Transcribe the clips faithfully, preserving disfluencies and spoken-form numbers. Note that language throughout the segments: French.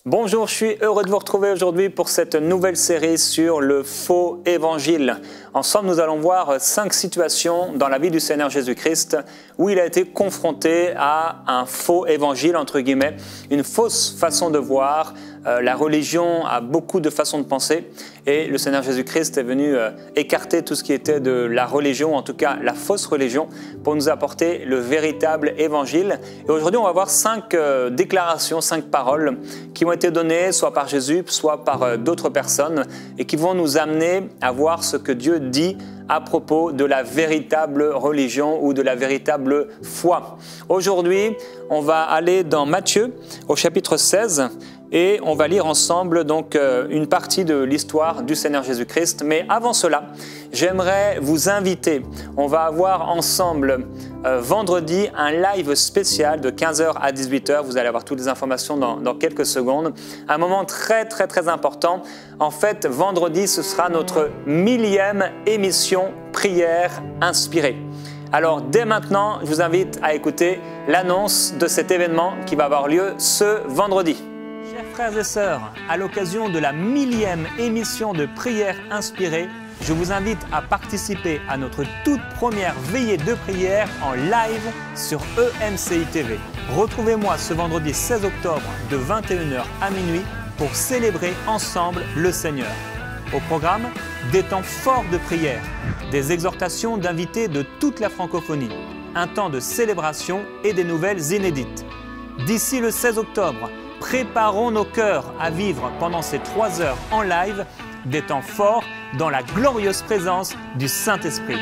Bonjour, je suis heureux de vous retrouver aujourd'hui pour cette nouvelle série sur le faux évangile. Ensemble, nous allons voir cinq situations dans la vie du Seigneur Jésus-Christ où il a été confronté à un faux évangile, entre guillemets, une fausse façon de voir. Euh, la religion a beaucoup de façons de penser et le Seigneur Jésus-Christ est venu euh, écarter tout ce qui était de la religion, en tout cas la fausse religion, pour nous apporter le véritable évangile. Et aujourd'hui, on va voir cinq euh, déclarations, cinq paroles qui ont été données soit par Jésus, soit par euh, d'autres personnes et qui vont nous amener à voir ce que Dieu dit à propos de la véritable religion ou de la véritable foi. Aujourd'hui, on va aller dans Matthieu au chapitre seize et on va lire ensemble donc euh, une partie de l'histoire du Seigneur Jésus-Christ. Mais avant cela, j'aimerais vous inviter. On va avoir ensemble euh, vendredi un live spécial de quinze heures à dix-huit heures. Vous allez avoir toutes les informations dans, dans quelques secondes. Un moment très très très important. En fait, vendredi, ce sera notre millième émission prière inspirée. Alors, dès maintenant, je vous invite à écouter l'annonce de cet événement qui va avoir lieu ce vendredi. Chers frères et sœurs, à l'occasion de la millième émission de prière inspirée, je vous invite à participer à notre toute première veillée de prière en live sur E M C I T V. Retrouvez-moi ce vendredi seize octobre de vingt et une heures à minuit pour célébrer ensemble le Seigneur. Au programme, des temps forts de prière, des exhortations d'invités de toute la francophonie, un temps de célébration et des nouvelles inédites. D'ici le seize octobre, préparons nos cœurs à vivre pendant ces trois heures en live des temps forts dans la glorieuse présence du Saint-Esprit.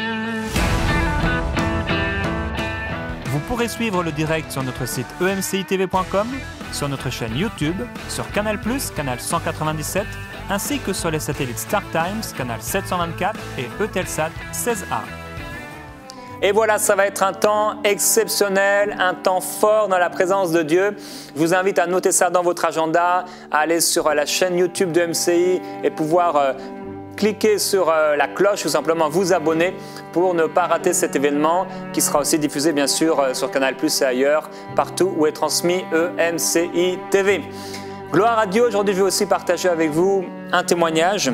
Vous pourrez suivre le direct sur notre site E M C I T V point com, sur notre chaîne YouTube, sur Canal plus, canal cent quatre-vingt-dix-sept, ainsi que sur les satellites StarTimes, canal sept cent vingt-quatre et Eutelsat seize A. Et voilà, ça va être un temps exceptionnel, un temps fort dans la présence de Dieu. Je vous invite à noter ça dans votre agenda, à aller sur la chaîne YouTube de M C I et pouvoir euh, cliquer sur euh, la cloche ou simplement vous abonner pour ne pas rater cet événement qui sera aussi diffusé bien sûr euh, sur Canal plus et ailleurs, partout où est transmis E M C I T V. Gloire à Dieu, aujourd'hui je vais aussi partager avec vous un témoignage.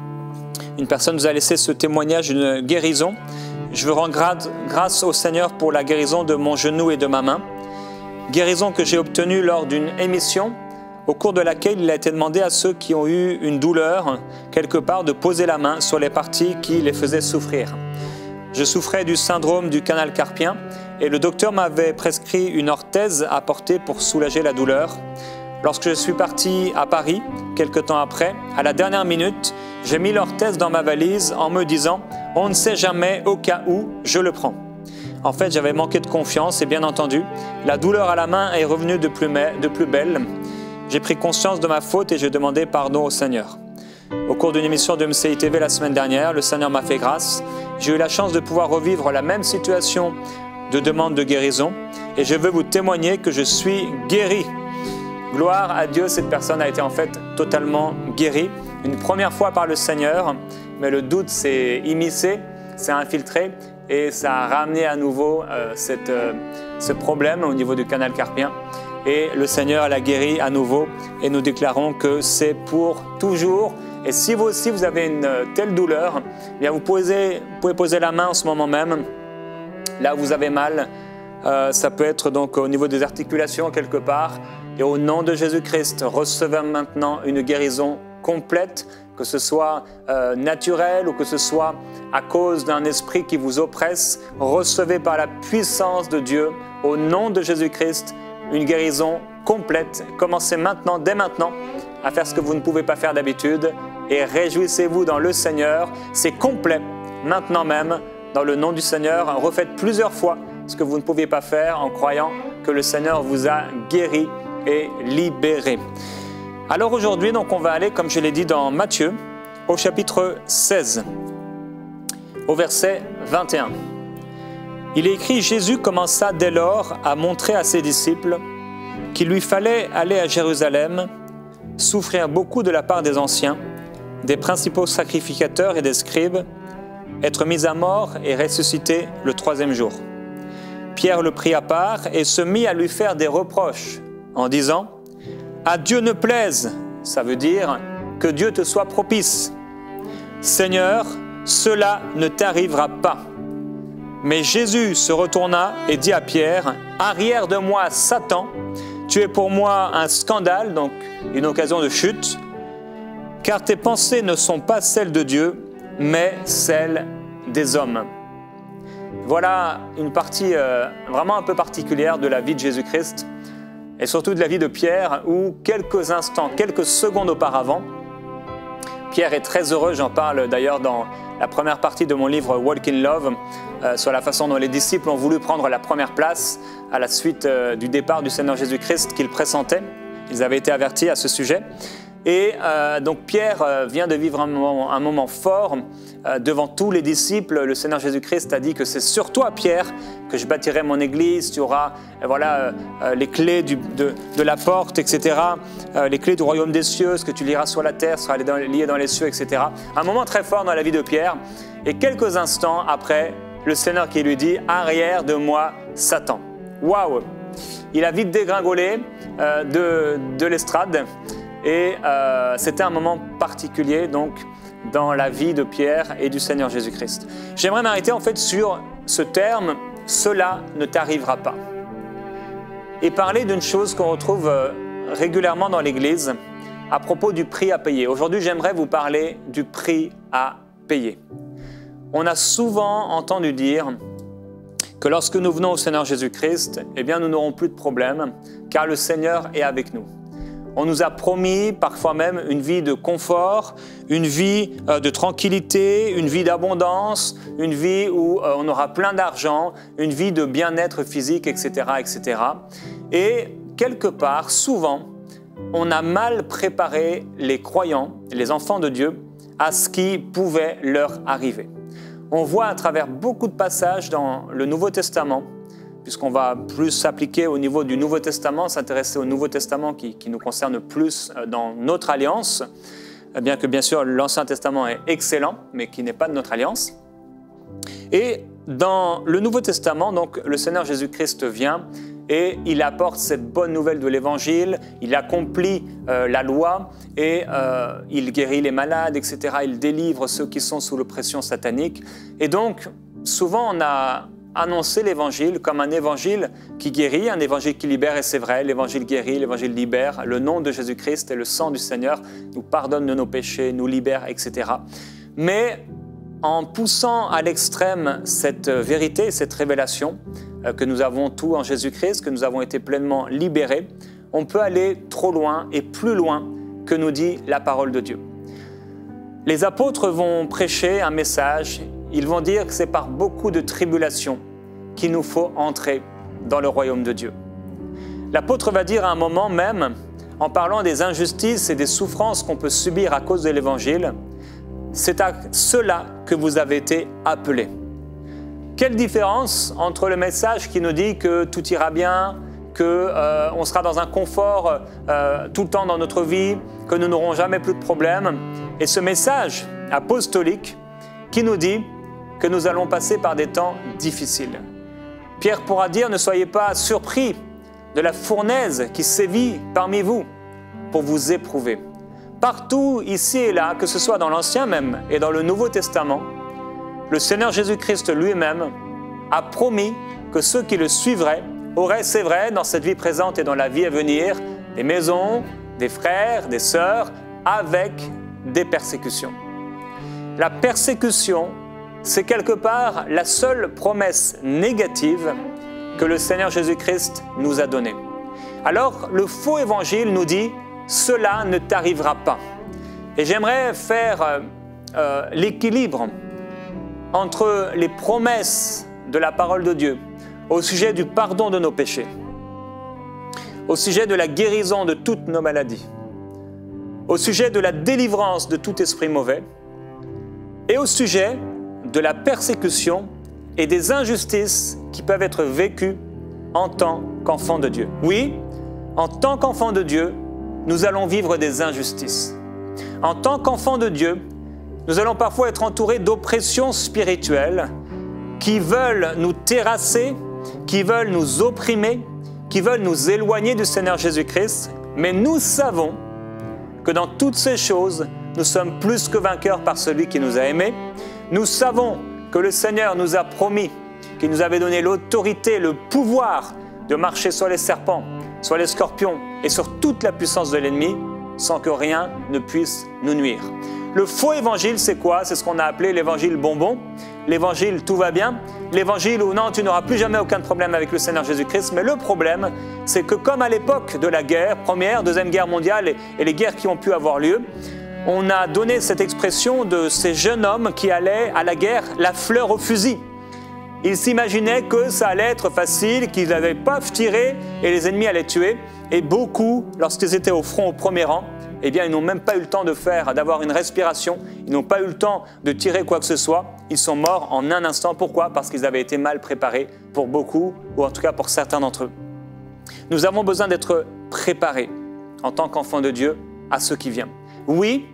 Une personne nous a laissé ce témoignage d'une guérison. Je veux rendre grâce au Seigneur pour la guérison de mon genou et de ma main. Guérison que j'ai obtenue lors d'une émission au cours de laquelle il a été demandé à ceux qui ont eu une douleur quelque part de poser la main sur les parties qui les faisaient souffrir. Je souffrais du syndrome du canal carpien et le docteur m'avait prescrit une orthèse à porter pour soulager la douleur. Lorsque je suis parti à Paris, quelque temps après, à la dernière minute, j'ai mis l'orthèse dans ma valise en me disant « On ne sait jamais, au cas où, je le prends ». En fait, j'avais manqué de confiance et bien entendu, la douleur à la main est revenue de plus, de plus belle. J'ai pris conscience de ma faute et j'ai demandé pardon au Seigneur. Au cours d'une émission de M C I T V la semaine dernière, le Seigneur m'a fait grâce. J'ai eu la chance de pouvoir revivre la même situation de demande de guérison et je veux vous témoigner que je suis guéri. Gloire à Dieu, cette personne a été en fait totalement guérie, une première fois par le Seigneur, mais le doute s'est immiscé, s'est infiltré et ça a ramené à nouveau euh, cette, euh, ce problème au niveau du canal carpien. Et le Seigneur l'a guéri à nouveau et nous déclarons que c'est pour toujours. Et si vous aussi vous avez une telle douleur, eh bien vous, posez, vous pouvez poser la main en ce moment même, là où vous avez mal. Euh, ça peut être donc au niveau des articulations quelque part. Et au nom de Jésus-Christ, recevez maintenant une guérison complète, que ce soit euh, naturel ou que ce soit à cause d'un esprit qui vous oppresse. Recevez par la puissance de Dieu, au nom de Jésus-Christ, une guérison complète. Commencez maintenant, dès maintenant, à faire ce que vous ne pouvez pas faire d'habitude et réjouissez-vous dans le Seigneur. C'est complet, maintenant même, dans le nom du Seigneur. Refaites plusieurs fois ce que vous ne pouviez pas faire en croyant que le Seigneur vous a guéri et libéré. Alors aujourd'hui, donc, on va aller, comme je l'ai dit dans Matthieu, au chapitre seize, au verset vingt et un. Il est écrit « Jésus commença dès lors à montrer à ses disciples qu'il lui fallait aller à Jérusalem, souffrir beaucoup de la part des anciens, des principaux sacrificateurs et des scribes, être mis à mort et ressusciter le troisième jour. » Pierre le prit à part et se mit à lui faire des reproches en disant à Dieu ne plaise, ça veut dire que Dieu te soit propice. Seigneur, cela ne t'arrivera pas. Mais Jésus se retourna et dit à Pierre, arrière de moi, Satan, tu es pour moi un scandale, donc une occasion de chute, car tes pensées ne sont pas celles de Dieu, mais celles des hommes. Voilà une partie euh, vraiment un peu particulière de la vie de Jésus-Christ, et surtout de la vie de Pierre, où quelques instants, quelques secondes auparavant, Pierre est très heureux, j'en parle d'ailleurs dans la première partie de mon livre Walk in Love, euh, sur la façon dont les disciples ont voulu prendre la première place à la suite euh, du départ du Seigneur Jésus-Christ qu'ils pressentaient. Ils avaient été avertis à ce sujet. Et euh, donc Pierre euh, vient de vivre un moment, un moment fort euh, devant tous les disciples. Le Seigneur Jésus-Christ a dit que c'est sur toi, Pierre, que je bâtirai mon église. Tu auras euh, voilà, euh, les clés du, de, de la porte, et cetera. Euh, les clés du royaume des cieux, ce que tu liras sur la terre sera lié dans les cieux, et cetera. Un moment très fort dans la vie de Pierre. Et quelques instants après, le Seigneur qui lui dit « Arrière de moi, Satan ». Waouh! Il a vite dégringolé euh, de, de l'estrade. Et euh, c'était un moment particulier donc dans la vie de Pierre et du Seigneur Jésus-Christ. J'aimerais m'arrêter en fait sur ce terme « cela ne t'arrivera pas » et parler d'une chose qu'on retrouve euh, régulièrement dans l'Église à propos du prix à payer. Aujourd'hui, j'aimerais vous parler du prix à payer. On a souvent entendu dire que lorsque nous venons au Seigneur Jésus-Christ, eh bien, nous n'aurons plus de problème car le Seigneur est avec nous. On nous a promis parfois même une vie de confort, une vie euh, de tranquillité, une vie d'abondance, une vie où euh, on aura plein d'argent, une vie de bien-être physique, et cetera, et cetera. Et quelque part, souvent, on a mal préparé les croyants, les enfants de Dieu, à ce qui pouvait leur arriver. On voit à travers beaucoup de passages dans le Nouveau Testament, puisqu'on va plus s'appliquer au niveau du Nouveau Testament, s'intéresser au Nouveau Testament qui, qui nous concerne plus dans notre alliance, bien que bien sûr l'Ancien Testament est excellent, mais qui n'est pas de notre alliance. Et dans le Nouveau Testament, donc, le Seigneur Jésus-Christ vient et il apporte cette bonne nouvelle de l'Évangile, il accomplit euh, la loi et euh, il guérit les malades, et cetera. Il délivre ceux qui sont sous l'oppression satanique. Et donc, souvent on a annoncer l'Évangile comme un Évangile qui guérit, un Évangile qui libère, et c'est vrai, l'Évangile guérit, l'Évangile libère, le nom de Jésus-Christ et le sang du Seigneur nous pardonne de nos péchés, nous libère, et cetera. Mais en poussant à l'extrême cette vérité, cette révélation, euh, que nous avons tout en Jésus-Christ, que nous avons été pleinement libérés, on peut aller trop loin et plus loin que nous dit la parole de Dieu. Les apôtres vont prêcher un message. Ils vont dire que c'est par beaucoup de tribulations qu'il nous faut entrer dans le royaume de Dieu. L'apôtre va dire à un moment même, en parlant des injustices et des souffrances qu'on peut subir à cause de l'Évangile, c'est à cela que vous avez été appelés. Quelle différence entre le message qui nous dit que tout ira bien, qu'on euh, sera dans un confort euh, tout le temps dans notre vie, que nous n'aurons jamais plus de problèmes, et ce message apostolique qui nous dit que nous allons passer par des temps difficiles. Pierre pourra dire, ne soyez pas surpris de la fournaise qui sévit parmi vous pour vous éprouver. Partout, ici et là, que ce soit dans l'Ancien même et dans le Nouveau Testament, le Seigneur Jésus-Christ lui-même a promis que ceux qui le suivraient auraient, c'est vrai, dans cette vie présente et dans la vie à venir, des maisons, des frères, des sœurs, avec des persécutions. La persécution, c'est quelque part la seule promesse négative que le Seigneur Jésus-Christ nous a donnée. Alors, le faux évangile nous dit « cela ne t'arrivera pas ». Et j'aimerais faire euh, euh, l'équilibre entre les promesses de la parole de Dieu au sujet du pardon de nos péchés, au sujet de la guérison de toutes nos maladies, au sujet de la délivrance de tout esprit mauvais et au sujet de la persécution et des injustices qui peuvent être vécues en tant qu'enfants de Dieu. Oui, en tant qu'enfants de Dieu, nous allons vivre des injustices. En tant qu'enfants de Dieu, nous allons parfois être entourés d'oppressions spirituelles qui veulent nous terrasser, qui veulent nous opprimer, qui veulent nous éloigner du Seigneur Jésus-Christ Mais nous savons que dans toutes ces choses, nous sommes plus que vainqueurs par celui qui nous a aimés. Nous savons que le Seigneur nous a promis qu'il nous avait donné l'autorité, le pouvoir de marcher sur les serpents, sur les scorpions et sur toute la puissance de l'ennemi sans que rien ne puisse nous nuire. Le faux évangile, c'est quoi? C'est ce qu'on a appelé l'évangile bonbon. L'évangile tout va bien. L'évangile où non, tu n'auras plus jamais aucun problème avec le Seigneur Jésus-Christ. Mais le problème, c'est que comme à l'époque de la guerre, première, deuxième guerre mondiale et, et les guerres qui ont pu avoir lieu, on a donné cette expression de ces jeunes hommes qui allaient à la guerre la fleur au fusil. Ils s'imaginaient que ça allait être facile, qu'ils allaient paf tirer et les ennemis allaient tuer. Et beaucoup, lorsqu'ils étaient au front au premier rang, eh bien, ils n'ont même pas eu le temps de faire, d'avoir une respiration. Ils n'ont pas eu le temps de tirer quoi que ce soit. Ils sont morts en un instant. Pourquoi? Parce qu'ils avaient été mal préparés pour beaucoup, ou en tout cas pour certains d'entre eux. Nous avons besoin d'être préparés en tant qu'enfants de Dieu à ce qui vient. Oui,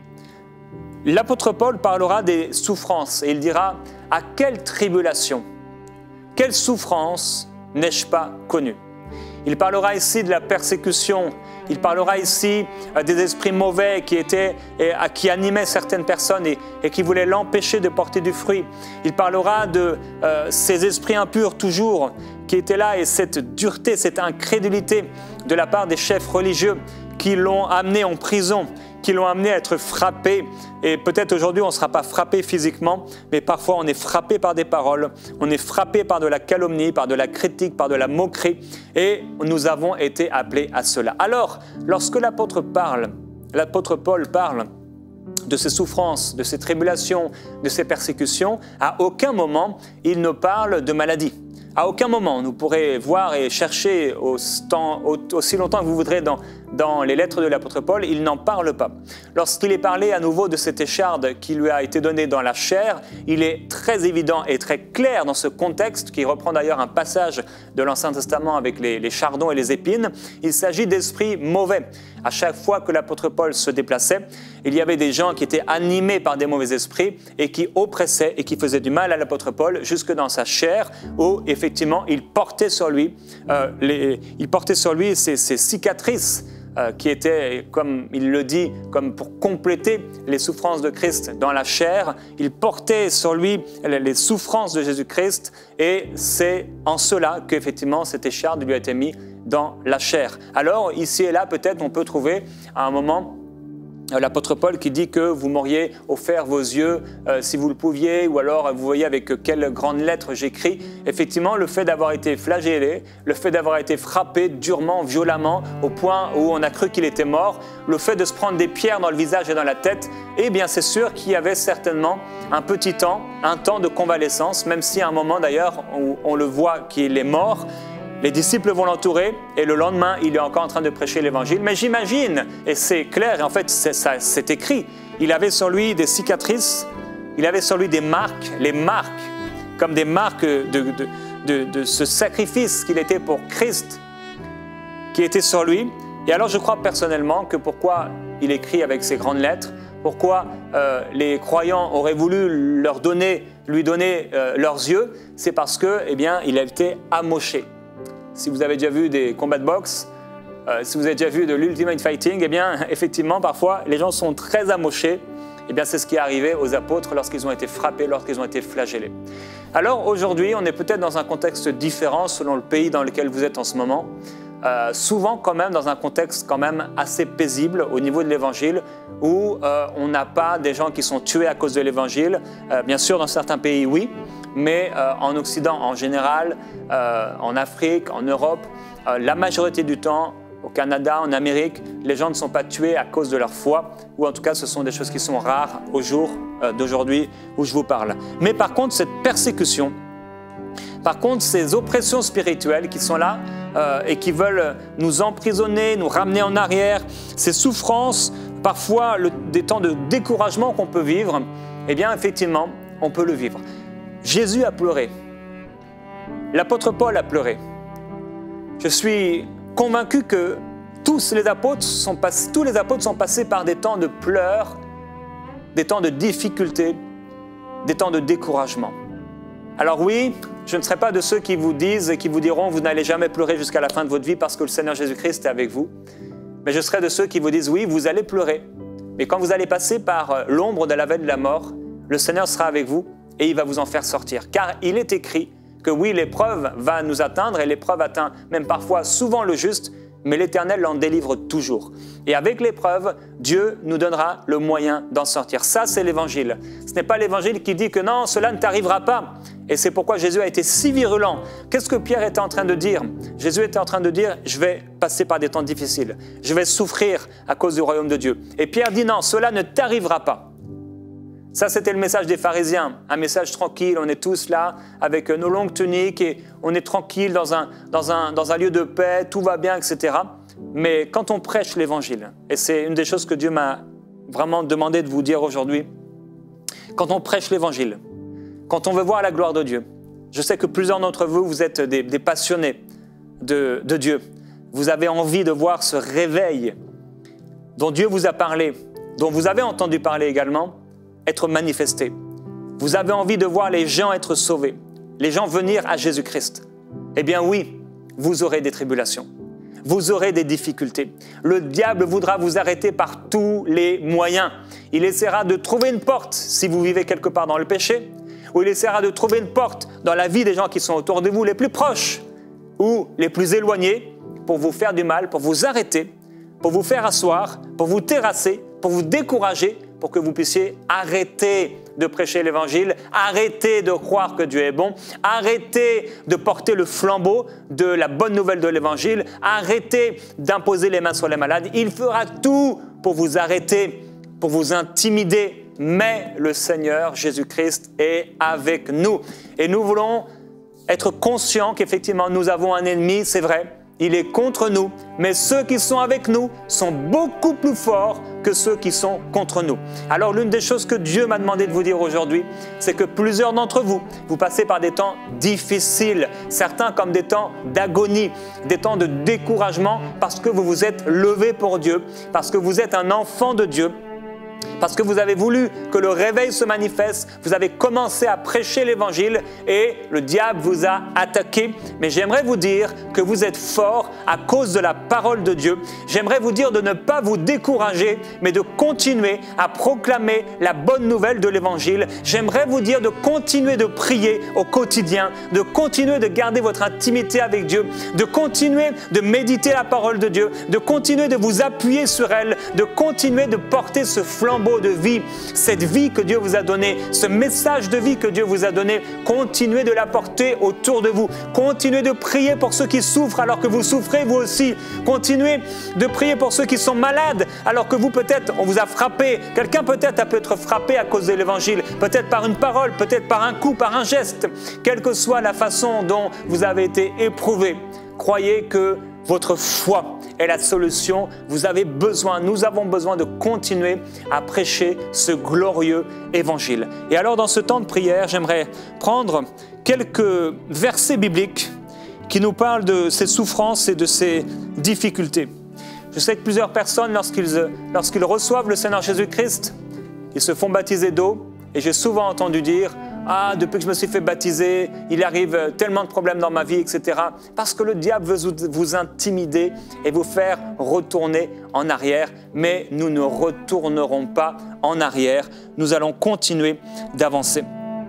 l'apôtre Paul parlera des souffrances et il dira « À quelle tribulation, quelle souffrance n'ai-je pas connue ?» Il parlera ici de la persécution, il parlera ici des esprits mauvais qui, étaient, et, qui animaient certaines personnes et, et qui voulaient l'empêcher de porter du fruit. Il parlera de euh, ces esprits impurs toujours qui étaient là et cette dureté, cette incrédulité de la part des chefs religieux qui l'ont amené en prison, qui l'ont amené à être frappé. Et peut-être aujourd'hui, on ne sera pas frappé physiquement, mais parfois on est frappé par des paroles, on est frappé par de la calomnie, par de la critique, par de la moquerie, et nous avons été appelés à cela. Alors, lorsque l'apôtre parle, l'apôtre Paul parle de ses souffrances, de ses tribulations, de ses persécutions, à aucun moment il ne parle de maladie. À aucun moment, vous pourrez voir et chercher au temps, au, aussi longtemps que vous voudrez dans, dans les lettres de l'apôtre Paul, il n'en parle pas. Lorsqu'il est parlé à nouveau de cette écharde qui lui a été donnée dans la chair, il est très évident et très clair dans ce contexte, qui reprend d'ailleurs un passage de l'Ancien Testament avec les, les chardons et les épines. Il s'agit d'esprits mauvais. À chaque fois que l'apôtre Paul se déplaçait, il y avait des gens qui étaient animés par des mauvais esprits et qui oppressaient et qui faisaient du mal à l'apôtre Paul jusque dans sa chair, où effectivement il portait sur lui, euh, les, il portait sur lui ces, ces cicatrices euh, qui étaient, comme il le dit, comme pour compléter les souffrances de Christ dans la chair. Il portait sur lui les souffrances de Jésus-Christ et c'est en cela qu'effectivement cette écharde lui a été mise dans la chair. Alors, ici et là, peut-être on peut trouver à un moment l'apôtre Paul qui dit que vous m'auriez offert vos yeux euh, si vous le pouviez, ou alors vous voyez avec quelle grande lettre j'écris. Effectivement, le fait d'avoir été flagellé, le fait d'avoir été frappé durement, violemment, au point où on a cru qu'il était mort, le fait de se prendre des pierres dans le visage et dans la tête, eh bien c'est sûr qu'il y avait certainement un petit temps, un temps de convalescence, même si à un moment d'ailleurs où on le voit qu'il est mort. Les disciples vont l'entourer et le lendemain, il est encore en train de prêcher l'évangile. Mais j'imagine, et c'est clair, et en fait c'est écrit, il avait sur lui des cicatrices, il avait sur lui des marques, les marques, comme des marques de, de, de, de ce sacrifice qu'il était pour Christ, qui était sur lui. Et alors je crois personnellement que pourquoi il écrit avec ces grandes lettres, pourquoi euh, les croyants auraient voulu leur donner, lui donner euh, leurs yeux, c'est parce que, eh bien, il a été amoché. Si vous avez déjà vu des combats de boxe, euh, si vous avez déjà vu de l'Ultimate Fighting, eh bien, effectivement, parfois, les gens sont très amochés. Eh bien, c'est ce qui est arrivé aux apôtres lorsqu'ils ont été frappés, lorsqu'ils ont été flagellés. Alors, aujourd'hui, on est peut-être dans un contexte différent selon le pays dans lequel vous êtes en ce moment. Euh, souvent, quand même, dans un contexte quand même assez paisible au niveau de l'Évangile, où euh, on n'a pas des gens qui sont tués à cause de l'Évangile. Euh, bien sûr, dans certains pays, oui. Mais euh, en Occident, en général, euh, en Afrique, en Europe, euh, la majorité du temps, au Canada, en Amérique, les gens ne sont pas tués à cause de leur foi, ou en tout cas, ce sont des choses qui sont rares au jour euh, d'aujourd'hui où je vous parle. Mais par contre, cette persécution, par contre, ces oppressions spirituelles qui sont là euh, et qui veulent nous emprisonner, nous ramener en arrière, ces souffrances, parfois le, des temps de découragement qu'on peut vivre, eh bien, effectivement, on peut le vivre. Jésus a pleuré. L'apôtre Paul a pleuré. Je suis convaincu que tous les apôtres sont, pass- tous les apôtres sont passés par des temps de pleurs, des temps de difficultés, des temps de découragement. Alors oui, je ne serai pas de ceux qui vous disent et qui vous diront « vous n'allez jamais pleurer jusqu'à la fin de votre vie parce que le Seigneur Jésus-Christ est avec vous ». Mais je serai de ceux qui vous disent, oui, vous allez pleurer. Mais quand vous allez passer par l'ombre de la vallée de la mort, le Seigneur sera avec vous et il va vous en faire sortir. Car il est écrit que oui, l'épreuve va nous atteindre et l'épreuve atteint même parfois souvent le juste, mais l'Éternel l'en délivre toujours. Et avec l'épreuve, Dieu nous donnera le moyen d'en sortir. Ça, c'est l'Évangile. Ce n'est pas l'Évangile qui dit que non, cela ne t'arrivera pas. Et c'est pourquoi Jésus a été si virulent. Qu'est-ce que Pierre était en train de dire? Jésus était en train de dire, je vais passer par des temps difficiles. Je vais souffrir à cause du royaume de Dieu. Et Pierre dit non, cela ne t'arrivera pas. Ça, c'était le message des pharisiens, un message tranquille. On est tous là avec nos longues tuniques et on est tranquille dans un, dans un, dans un lieu de paix, tout va bien, et cetera. Mais quand on prêche l'Évangile, et c'est une des choses que Dieu m'a vraiment demandé de vous dire aujourd'hui, quand on prêche l'Évangile, quand on veut voir la gloire de Dieu, je sais que plusieurs d'entre vous, vous êtes des, des passionnés de, de Dieu. Vous avez envie de voir ce réveil dont Dieu vous a parlé, dont vous avez entendu parler également, être manifesté. Vous avez envie de voir les gens être sauvés, les gens venir à Jésus-Christ. Eh bien oui, vous aurez des tribulations, vous aurez des difficultés. Le diable voudra vous arrêter par tous les moyens. Il essaiera de trouver une porte si vous vivez quelque part dans le péché, ou il essaiera de trouver une porte dans la vie des gens qui sont autour de vous, les plus proches ou les plus éloignés, pour vous faire du mal, pour vous arrêter, pour vous faire asseoir, pour vous terrasser, pour vous décourager, pour que vous puissiez arrêter de prêcher l'Évangile, arrêter de croire que Dieu est bon, arrêter de porter le flambeau de la bonne nouvelle de l'Évangile, arrêter d'imposer les mains sur les malades. Il fera tout pour vous arrêter, pour vous intimider, mais le Seigneur Jésus-Christ est avec nous. Et nous voulons être conscients qu'effectivement nous avons un ennemi, c'est vrai, il est contre nous, mais ceux qui sont avec nous sont beaucoup plus forts que ceux qui sont contre nous. Alors l'une des choses que Dieu m'a demandé de vous dire aujourd'hui, c'est que plusieurs d'entre vous, vous passez par des temps difficiles, certains comme des temps d'agonie, des temps de découragement, parce que vous vous êtes levé pour Dieu, parce que vous êtes un enfant de Dieu, parce que vous avez voulu que le réveil se manifeste, vous avez commencé à prêcher l'Évangile et le diable vous a attaqué. Mais j'aimerais vous dire que vous êtes forts à cause de la parole de Dieu. J'aimerais vous dire de ne pas vous décourager, mais de continuer à proclamer la bonne nouvelle de l'Évangile. J'aimerais vous dire de continuer de prier au quotidien, de continuer de garder votre intimité avec Dieu, de continuer de méditer la parole de Dieu, de continuer de vous appuyer sur elle, de continuer de porter ce flambeau de vie, cette vie que Dieu vous a donnée, ce message de vie que Dieu vous a donné. Continuez de la porter autour de vous. Continuez de prier pour ceux qui souffrent alors que vous souffrez vous aussi. Continuez de prier pour ceux qui sont malades alors que vous peut-être, on vous a frappé. Quelqu'un peut-être a pu être frappé à cause de l'Évangile, peut-être par une parole, peut-être par un coup, par un geste. Quelle que soit la façon dont vous avez été éprouvé, croyez que votre foi est la solution. Vous avez besoin, nous avons besoin de continuer à prêcher ce glorieux évangile. Et alors, dans ce temps de prière, j'aimerais prendre quelques versets bibliques qui nous parlent de ces souffrances et de ces difficultés. Je sais que plusieurs personnes, lorsqu'ils, lorsqu'ils reçoivent le Seigneur Jésus-Christ, ils se font baptiser d'eau. Et j'ai souvent entendu dire « Ah, depuis que je me suis fait baptiser, il arrive tellement de problèmes dans ma vie, et cetera » Parce que le diable veut vous intimider et vous faire retourner en arrière. Mais nous ne retournerons pas en arrière. Nous allons continuer d'avancer.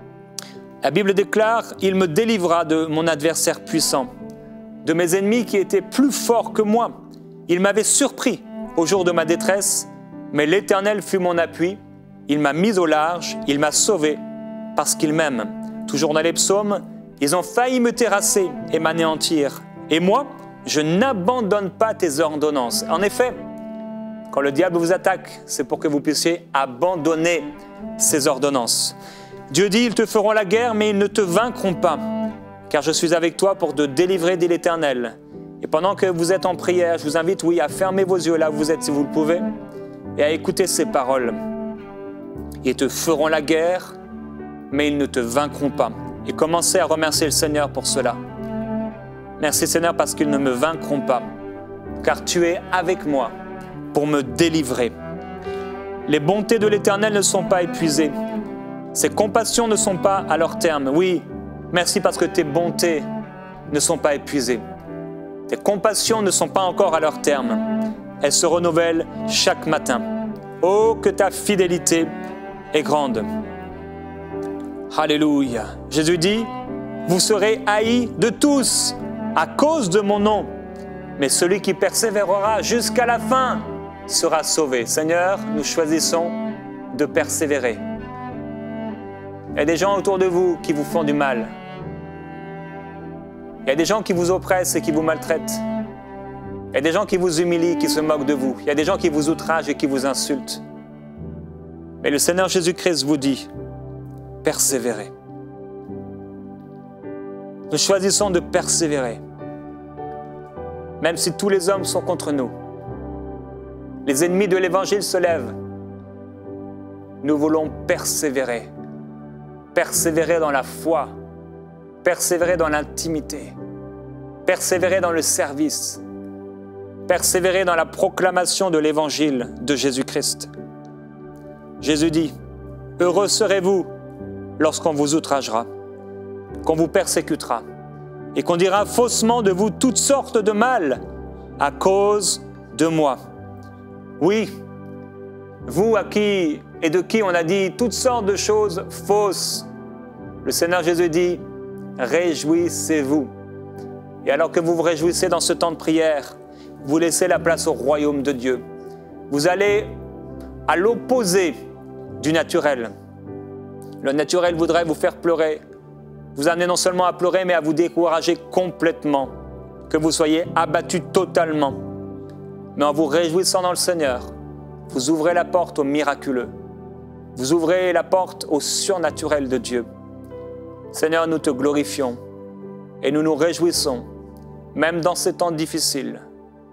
La Bible déclare « Il me délivra de mon adversaire puissant, de mes ennemis qui étaient plus forts que moi. Il m'avait surpris au jour de ma détresse, mais l'Éternel fut mon appui. Il m'a mis au large, il m'a sauvé, parce qu'il m'aime. » Toujours dans les psaumes, ils ont failli me terrasser et m'anéantir. Et moi, je n'abandonne pas tes ordonnances. En effet, quand le diable vous attaque, c'est pour que vous puissiez abandonner ses ordonnances. Dieu dit, ils te feront la guerre, mais ils ne te vaincront pas, car je suis avec toi pour te délivrer, dit l'Éternel. Et pendant que vous êtes en prière, je vous invite, oui, à fermer vos yeux là où vous êtes, si vous le pouvez, et à écouter ces paroles. Ils te feront la guerre, mais ils ne te vaincront pas. Et commencez à remercier le Seigneur pour cela. Merci Seigneur parce qu'ils ne me vaincront pas, car tu es avec moi pour me délivrer. Les bontés de l'Éternel ne sont pas épuisées. Ses compassions ne sont pas à leur terme. Oui, merci parce que tes bontés ne sont pas épuisées. Tes compassions ne sont pas encore à leur terme. elle se renouvelle chaque matin. Oh, que ta fidélité est grande. Alléluia. Jésus dit, vous serez haïs de tous à cause de mon nom, mais celui qui persévérera jusqu'à la fin sera sauvé. Seigneur, nous choisissons de persévérer. Il y a des gens autour de vous qui vous font du mal. Il y a des gens qui vous oppressent et qui vous maltraitent. Il y a des gens qui vous humilient, qui se moquent de vous. Il y a des gens qui vous outragent et qui vous insultent. Mais le Seigneur Jésus-Christ vous dit, persévérez. Nous choisissons de persévérer. Même si tous les hommes sont contre nous. Les ennemis de l'Évangile se lèvent. Nous voulons persévérer. Persévérer dans la foi. Persévérer dans l'intimité. Persévérer dans le service. Persévérer dans la proclamation de l'Évangile de Jésus-Christ. Jésus dit, « Heureux serez-vous lorsqu'on vous outragera, qu'on vous persécutera, et qu'on dira faussement de vous toutes sortes de mal à cause de moi. » Oui, vous à qui et de qui on a dit toutes sortes de choses fausses, le Seigneur Jésus dit, « Réjouissez-vous. » Et alors que vous vous réjouissez dans ce temps de prière, vous laissez la place au royaume de Dieu. Vous allez à l'opposé du naturel. Le naturel voudrait vous faire pleurer, vous amener non seulement à pleurer, mais à vous décourager complètement, que vous soyez abattu totalement. Mais en vous réjouissant dans le Seigneur, vous ouvrez la porte au miraculeux. Vous ouvrez la porte au surnaturel de Dieu. Seigneur, nous te glorifions et nous nous réjouissons, même dans ces temps difficiles.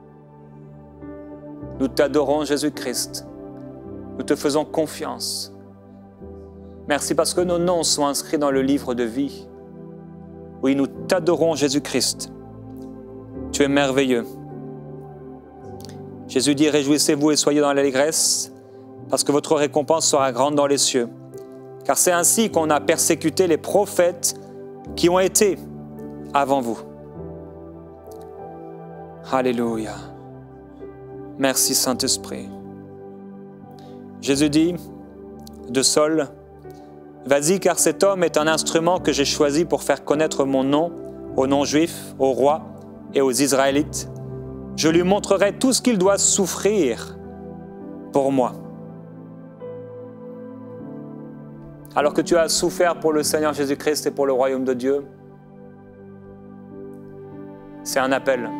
Nous t'adorons, Jésus-Christ. Nous te faisons confiance. Merci parce que nos noms sont inscrits dans le livre de vie. Oui, nous t'adorons, Jésus-Christ. Tu es merveilleux. Jésus dit, réjouissez-vous et soyez dans l'allégresse, parce que votre récompense sera grande dans les cieux. Car c'est ainsi qu'on a persécuté les prophètes qui ont été avant vous. Alléluia. Merci Saint-Esprit. Jésus dit de Saul, « Vas-y, car cet homme est un instrument que j'ai choisi pour faire connaître mon nom aux non-juifs, aux rois et aux Israélites. Je lui montrerai tout ce qu'il doit souffrir pour moi. » Alors que tu as souffert pour le Seigneur Jésus-Christ et pour le royaume de Dieu, c'est un appel.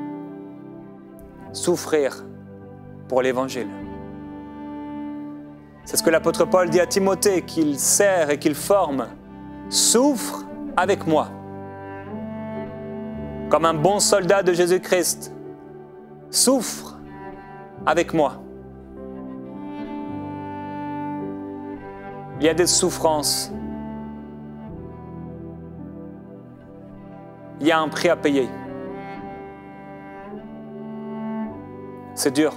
Souffrir pour l'Évangile. C'est ce que l'apôtre Paul dit à Timothée, qu'il sert et qu'il forme. Souffre avec moi. Comme un bon soldat de Jésus-Christ. Souffre avec moi. Il y a des souffrances. Il y a un prix à payer. C'est dur.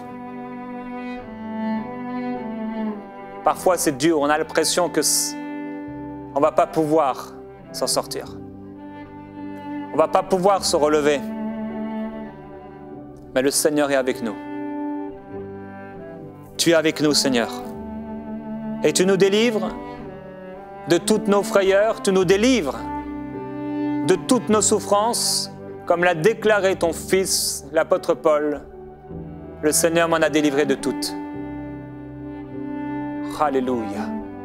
Parfois, c'est dur. On a l'impression que on ne va pas pouvoir s'en sortir. On ne va pas pouvoir se relever. Mais le Seigneur est avec nous. Tu es avec nous, Seigneur. Et tu nous délivres de toutes nos frayeurs. Tu nous délivres de toutes nos souffrances, comme l'a déclaré ton Fils, l'apôtre Paul. Le Seigneur m'en a délivré de toutes. Alléluia.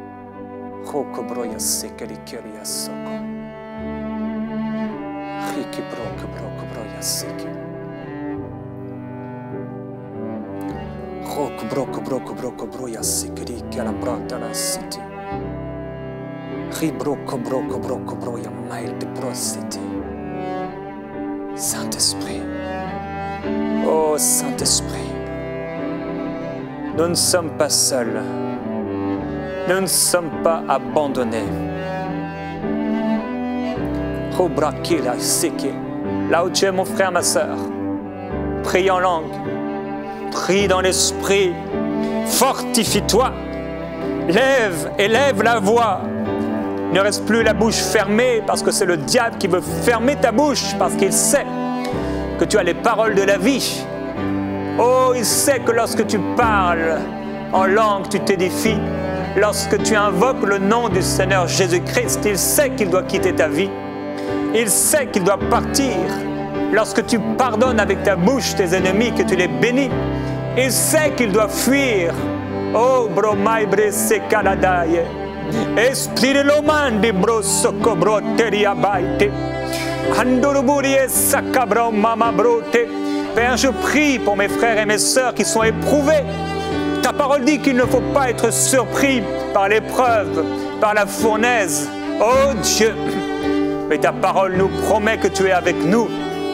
Saint-Esprit. Oh Saint-Esprit, nous ne sommes pas seuls, nous ne sommes pas abandonnés. Là où tu es mon frère, ma sœur, prie en langue, prie dans l'esprit, fortifie-toi, lève, élève la voix. Ne reste plus la bouche fermée parce que c'est le diable qui veut fermer ta bouche parce qu'il sait que tu as les paroles de la vie. Oh, il sait que lorsque tu parles en langue, tu t'édifies. Lorsque tu invoques le nom du Seigneur Jésus-Christ, il sait qu'il doit quitter ta vie. Il sait qu'il doit partir. Lorsque tu pardonnes avec ta bouche tes ennemis, que tu les bénis, il sait qu'il doit fuir. Oh, bromai brese kaladaye. Esprit de l'omandi brosoko broteria baite. Andoruburie sakabro mama brote. Père, je prie pour mes frères et mes sœurs qui sont éprouvés. Ta parole dit qu'il ne faut pas être surpris par l'épreuve, par la fournaise. Oh Dieu, mais ta parole nous promet que tu es avec nous.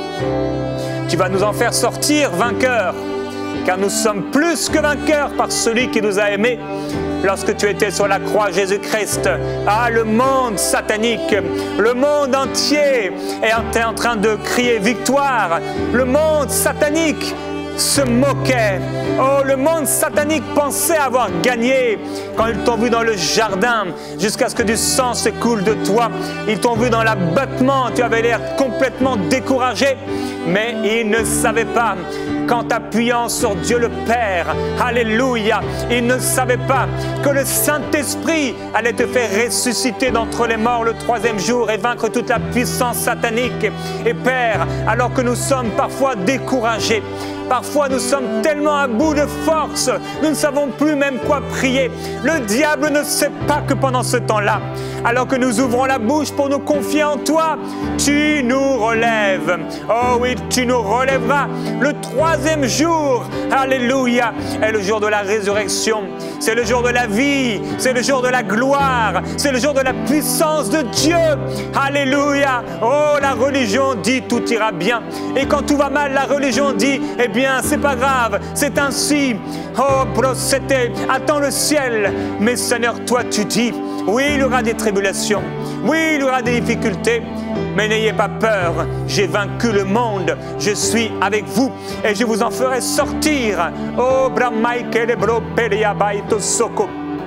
Tu vas nous en faire sortir vainqueurs, car nous sommes plus que vainqueurs par celui qui nous a aimés. Lorsque tu étais sur la croix, Jésus-Christ, ah, le monde satanique, le monde entier est en train de crier victoire. Le monde satanique se moquait. Oh, le monde satanique pensait avoir gagné quand ils t'ont vu dans le jardin jusqu'à ce que du sang s'écoule de toi. Ils t'ont vu dans l'abattement, tu avais l'air complètement découragé, mais ils ne savaient pas qu'en t'appuyant sur Dieu le Père, alléluia, ils ne savaient pas que le Saint-Esprit allait te faire ressusciter d'entre les morts le troisième jour et vaincre toute la puissance satanique. Et Père, alors que nous sommes parfois découragés, parfois nous sommes tellement à bout de force, nous ne savons plus même quoi prier. Le diable ne sait pas que pendant ce temps-là, alors que nous ouvrons la bouche pour nous confier en toi, tu nous relèves. Oh oui, tu nous relèveras. Le troisième jour, alléluia, est le jour de la résurrection. C'est le jour de la vie, c'est le jour de la gloire, c'est le jour de la puissance de Dieu. Alléluia. Oh, la religion dit tout ira bien. Et quand tout va mal, la religion dit, eh bien, c'est pas grave, c'est ainsi. Oh, procédé, attends le ciel. Mais Seigneur, toi, tu dis, oui, il y aura des tribulations, oui, il y aura des difficultés, mais n'ayez pas peur, j'ai vaincu le monde, je suis avec vous et je vous en ferai sortir. Oh, Brahmai Kelebro Peria Baito Soko.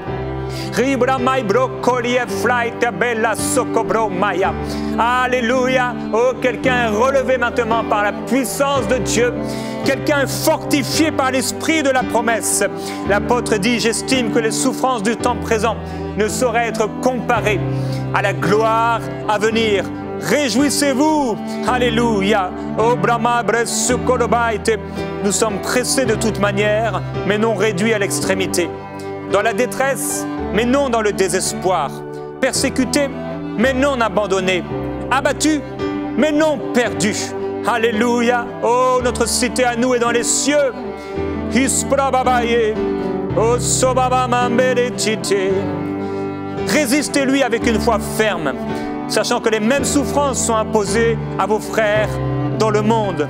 Ribramai Brocolie Flight Bella Soko Bromaya. Alléluia. Oh, quelqu'un est relevé maintenant par la puissance de Dieu. Quelqu'un est fortifié par l'esprit de la promesse. L'apôtre dit, j'estime que les souffrances du temps présent ne sauraient être comparées à la gloire à venir. Réjouissez-vous, alléluia. Oh, Brahma Bresukolobaite. Nous sommes pressés de toute manière, mais non réduits à l'extrémité. Dans la détresse, mais non dans le désespoir. Persécutés, mais non abandonnés. Abattus, mais non perdus. Alléluia. Oh, notre cité à nous est dans les cieux. Résistez-lui avec une foi ferme, sachant que les mêmes souffrances sont imposées à vos frères dans le monde.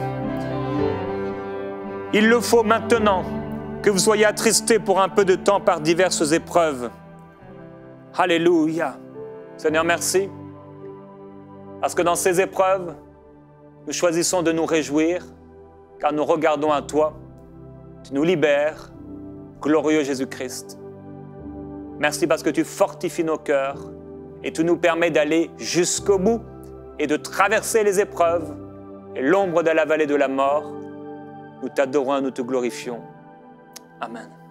Il le faut maintenant que vous soyez attristés pour un peu de temps par diverses épreuves. Alléluia. Seigneur, merci. Parce que dans ces épreuves, nous choisissons de nous réjouir, car nous regardons à toi. Tu nous libères, glorieux Jésus-Christ. Merci parce que tu fortifies nos cœurs et tu nous permets d'aller jusqu'au bout et de traverser les épreuves et l'ombre de la vallée de la mort. Nous t'adorons et nous te glorifions. Amen.